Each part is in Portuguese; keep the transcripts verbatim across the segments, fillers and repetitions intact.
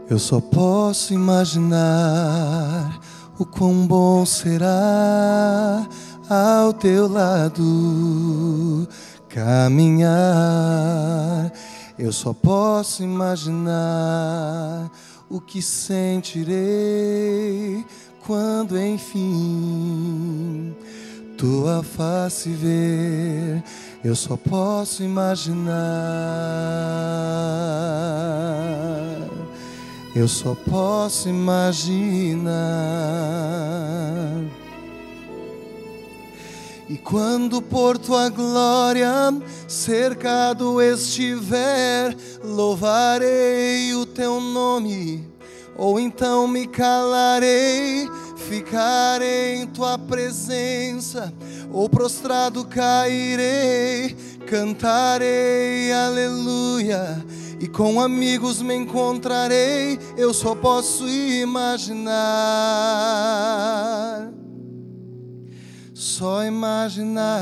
Eu só posso imaginar o quão bom será ao teu lado caminhar. Eu só posso imaginar o que sentirei quando enfim tua face ver. Eu só posso imaginar. Eu só posso imaginar. E quando por tua glória cercado estiver, louvarei o teu nome, ou então me calarei, ficarei em tua presença, ou prostrado cairei, cantarei aleluia, e com amigos me encontrarei. Eu só posso imaginar, só imaginar.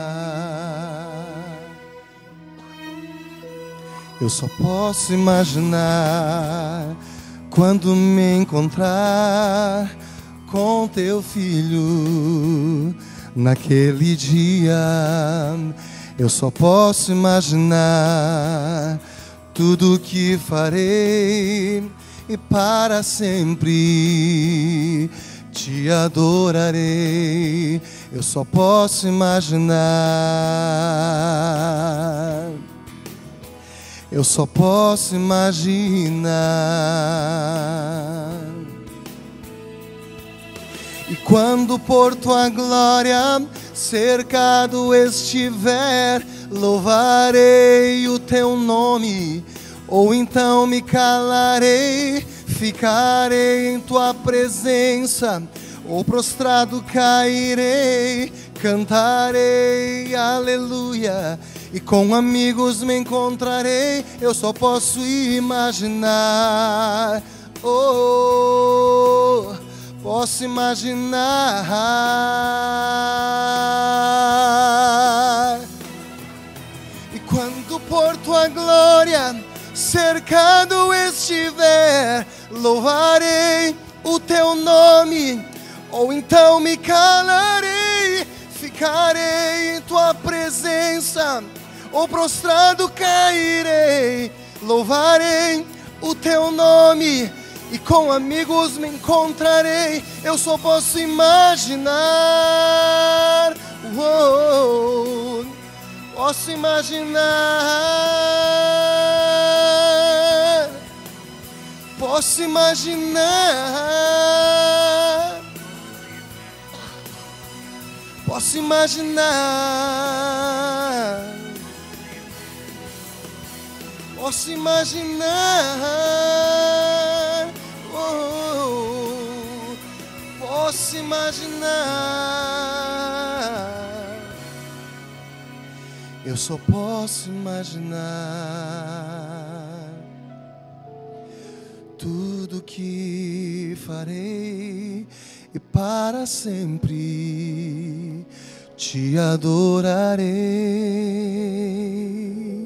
Eu só posso imaginar quando me encontrar com teu filho naquele dia. Eu só posso imaginar tudo que farei e para sempre te adorarei. Eu só posso imaginar. Eu só posso imaginar. E quando por tua glória cercado estiver, louvarei o teu nome, ou então me calarei, ficarei em tua presença, ou prostrado cairei, cantarei aleluia, e com amigos me encontrarei. Eu só posso imaginar, oh, posso imaginar. E quando por tua glória cercado estiver, louvarei o teu nome, ou então me calarei, ficarei em tua presença, ou prostrado cairei, louvarei o teu nome, e com amigos me encontrarei. Eu só posso imaginar, oh, posso imaginar, posso imaginar, posso imaginar, posso imaginar, oh, posso imaginar. Eu só posso imaginar tudo que farei e para sempre te adorarei.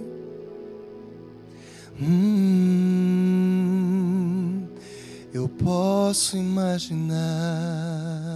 Hum, eu posso imaginar.